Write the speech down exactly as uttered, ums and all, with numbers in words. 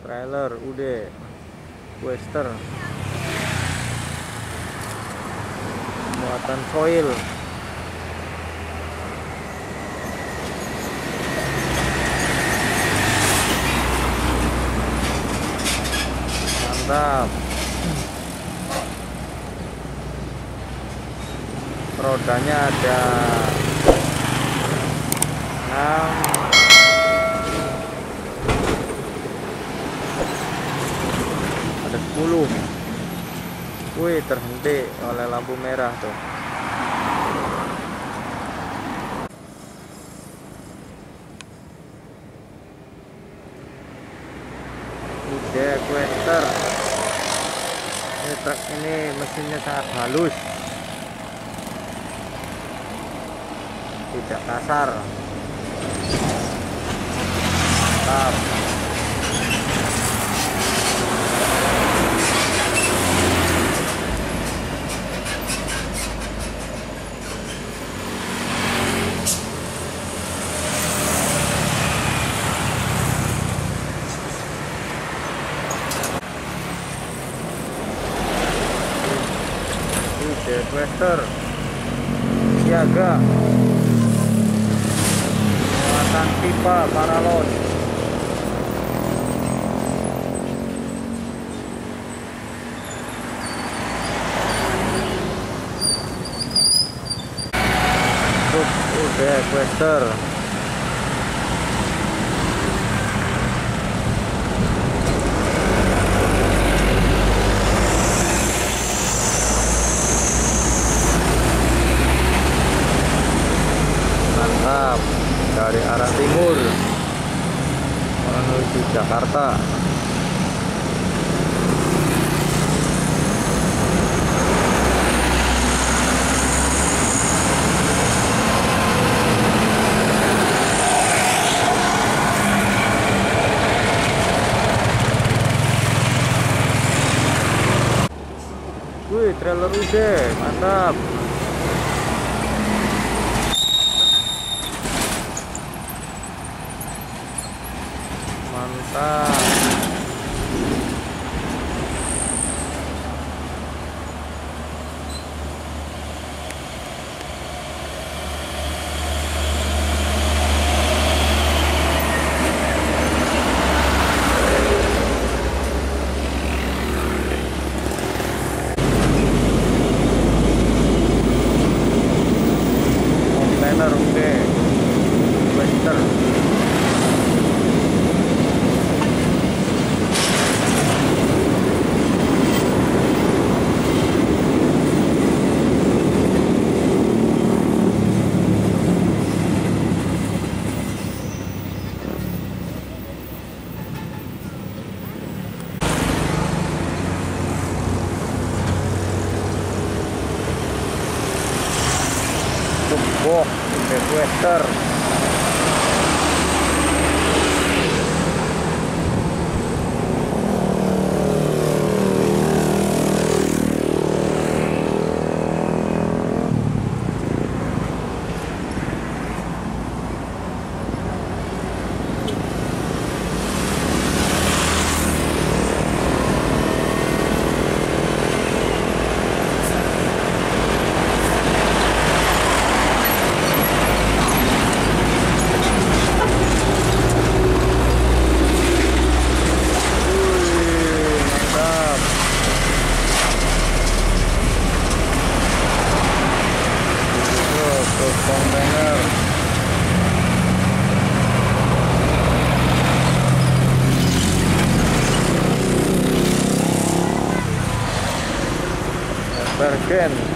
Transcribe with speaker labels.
Speaker 1: trailer U D Western muatan soil. Mantap. Rodanya ada enam, ada sepuluh. Wih, terhenti oleh lampu merah tuh. Udah Quester. Ini truk ini mesinnya sangat halus, tidak kasar. Mantap. Quester siaga muatan pipa paralon. Truk udah Quester. Dari arah timur menuju Jakarta. Wih, trailer U D, mantap. Mantap. Kontainer U D Western. Boh, Western. Kontainer Bergen.